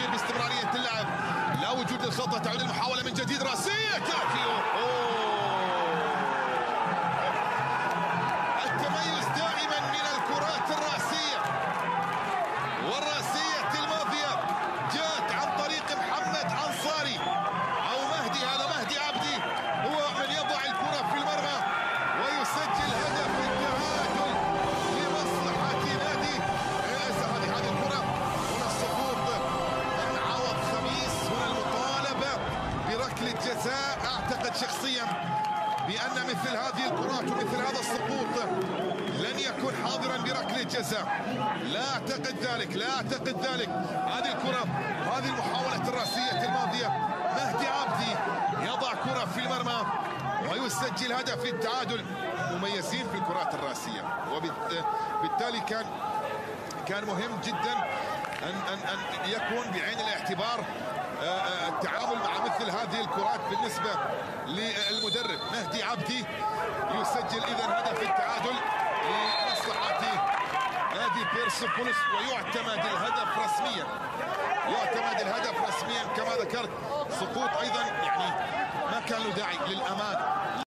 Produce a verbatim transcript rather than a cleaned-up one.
التغيير باستمرارية اللعب. لا وجود للخطأ. تعود المحاولة من جديد. راسية تأتي. التميز دائما من الكرات الرأسية، والرأسية الماضية جاءت عن طريق محمد عنصاري أو مهدي. هذا مهدي عبدي هو من يضع الكرة في المرمى ويسجل هدف التعادل لمصلحة نادي هذه هذه الكرة. هنا السقوط من عوض خميس. هنا المطالبة بركلة جزاء. أعتقد شخصيا بأن مثل هذه الكرات ومثل هذا السقوط لن يكون حاضرا بركلة جزاء. لا أعتقد ذلك، لا أعتقد ذلك. هذه الكرة وهذه المحاولة الرأسية الماضية، مهدي عبدي يضع كرة في المرمى ويسجل هدف للتعادل. مميزين في الكرات الرأسية، وبالتالي كان كان مهم جدا أن أن أن يكون بعين الاعتبار التعامل مع مثل هذه الكرات بالنسبة للمدرب. مهدي عبدي يسجل إذن هدف التعادل لمصلحة نادي بيرسيبوليس، ويعتمد الهدف رسميا. يعتمد الهدف رسميا كما ذكرت. سقوط أيضا يعني ما كان له داعي للأمان.